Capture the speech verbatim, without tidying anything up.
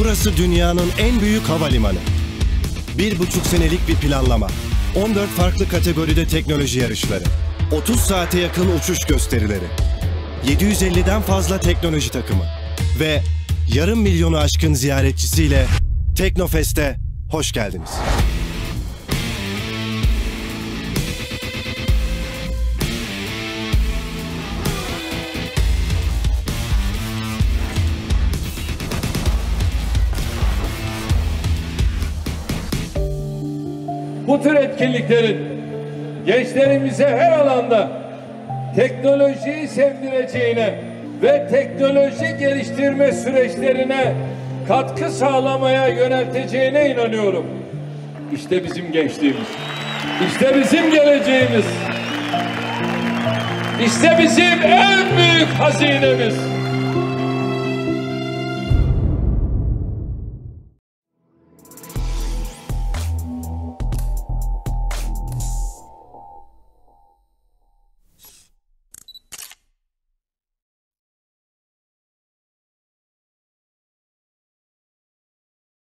Burası dünyanın en büyük havalimanı. Bir buçuk senelik bir planlama. on dört farklı kategoride teknoloji yarışları. otuz saate yakın uçuş gösterileri. yedi yüz elliden fazla teknoloji takımı. Ve yarım milyonu aşkın ziyaretçisiyle Teknofest'e hoş geldiniz. Bu tür etkinliklerin gençlerimize her alanda teknolojiyi sevdireceğine ve teknoloji geliştirme süreçlerine katkı sağlamaya yönelteceğine inanıyorum. İşte bizim gençliğimiz. İşte bizim geleceğimiz. İşte bizim en büyük hazinemiz.